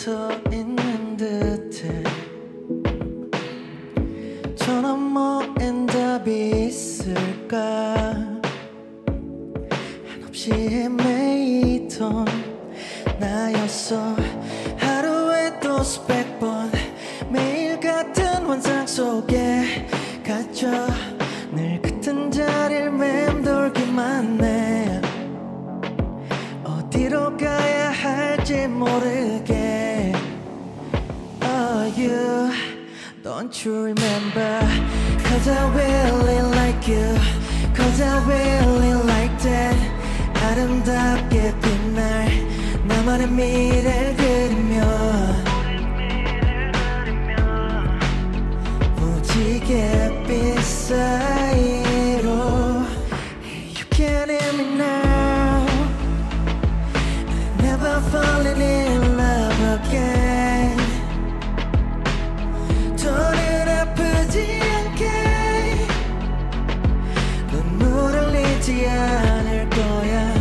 서 있는 듯해. 저 너머엔 답이 있을까. 한없이 헤매이던 나였어. 하루에 또 수백 번 매일 같은 환상 속에 갇혀 늘 같은 자리를 맴돌기만 해. 어디로 가야 할지 모르게. Oh you, don't you remember? Cause I really like you, cause I really like that. 아름답게 빛날 나만의 미래를 그리며 무지갯빛 사이로 You can't hear me now. I'm never falling in love again. 더는 아프지 않게 눈물을 흘리지 않을 거야.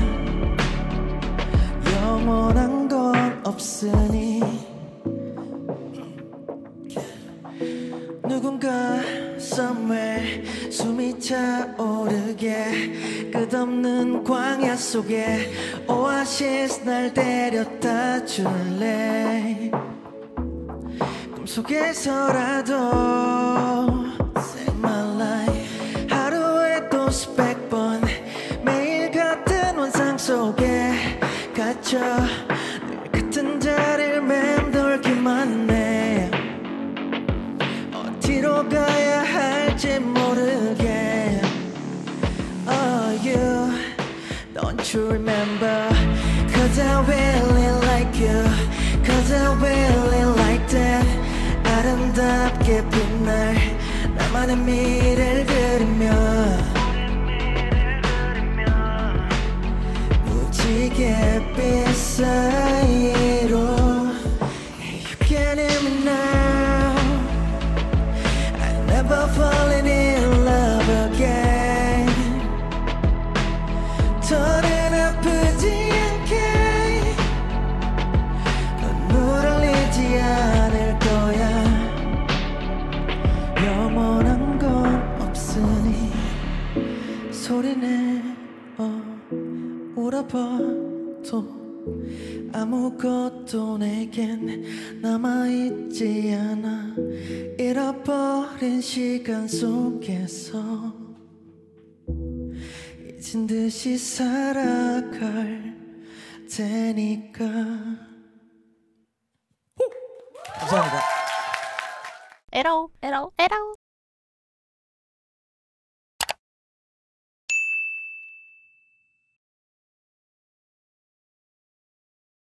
영원한 건 없으니. 누군가 somewhere 숨이 차오르게 끝없는 광야 속에 오아시스 날 데려다 줄래. 꿈속에서라도 Save my life. 하루에 또 수백 번 매일 같은 환상 속에 갇혀 늘 같은 자리를 맴돌기만 해. 어디로 가야 할지 모르게. Oh you, don't you remember? Cause I really like you, cause I really like that. 아름답게 빛날 나만의 미래를 그리며 무지갯빛 사이로 You can't hear me now. I'm never falling in love again. 더는 아프지 않게 눈물을 흘리지 않을 거야. 영원한 건 없으니 소리내 울어봐도 아무것도 내겐 남아있지 않아. 잃어버린 시간 속에서 잊은 듯이 살아갈 테니까. 감사합니다. 에러 에러 에러.